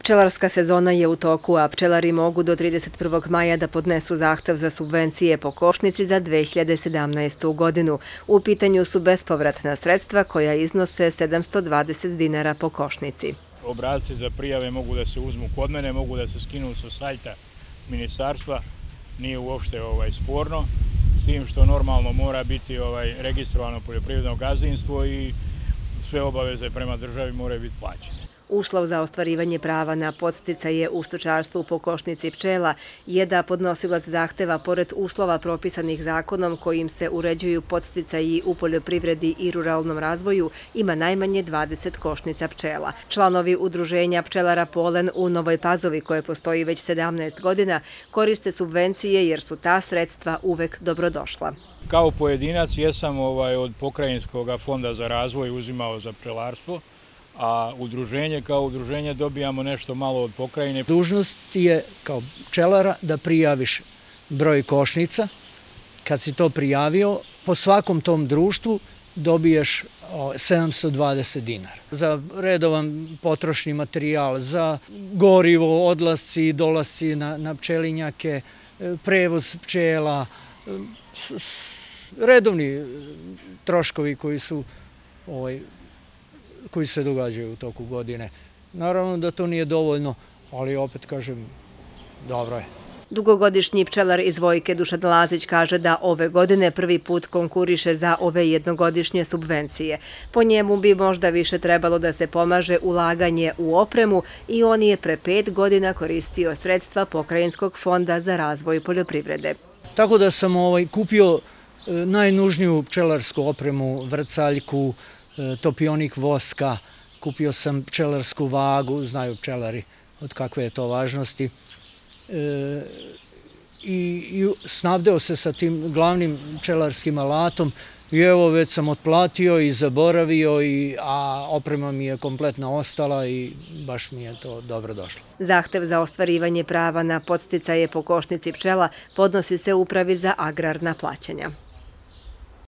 Pčelarska sezona je u toku, a pčelari mogu do 31. maja da podnesu zahtev za subvencije po košnici za 2017. godinu. U pitanju su bespovratna sredstva koja iznose 720 dinara po košnici. Obrasci za prijave mogu da se uzmu kod mene, mogu da se skinu sa sajta ministarstva, nije uopšte sporno, s tim što normalno mora biti registrovano poljoprivredno gazdinstvo i sve obaveze prema državi moraju biti plaćene. Uslov za ostvarivanje prava na podsticaje u stočarstvu po košnici pčela je da podnosilac zahteva, pored uslova propisanih zakonom kojim se uređuju podsticaji u poljoprivredi i ruralnom razvoju, ima najmanje 20 košnica pčela. Članovi udruženja pčelara Polen u Novoj Pazovi, koje postoji već 17 godina, koriste subvencije jer su ta sredstva uvek dobrodošla. Kao pojedinac jesam od Pokrajinskog fonda za razvoj uzimao za pčelarstvo, a udruženje kao udruženje dobijamo nešto malo od pokrajine. Dužnost je kao pčelara da prijaviš broj košnica. Kad si to prijavio, po svakom tom društvu dobiješ 720 dinara. Za redovan potrošni materijal, za gorivo, odlasci i dolasci na pčelinjake, prevoz pčela, redovni troškovi koji se događaju u toku godine. Naravno da to nije dovoljno, ali opet kažem, dobro je. Dugogodišnji pčelar iz Vojke Dušan Lazić kaže da ove godine prvi put konkuriše za ove jednogodišnje subvencije. Po njemu bi možda više trebalo da se pomaže ulaganje u opremu i on je pre 5 godina koristio sredstva Pokrajinskog fonda za razvoj poljoprivrede. Tako da sam kupio najnužniju pčelarsku opremu, vrcaljku, topionik voska, kupio sam pčelarsku vagu, znaju pčelari od kakve je to važnosti, i snabdeo se sa tim glavnim pčelarskim alatom i evo već sam otplatio i zaboravio, a oprema mi je kompletno ostala i baš mi je to dobro došlo. Zahtev za ostvarivanje prava na podsticaje po košnici pčela podnosi se Upravi za agrarna plaćanja.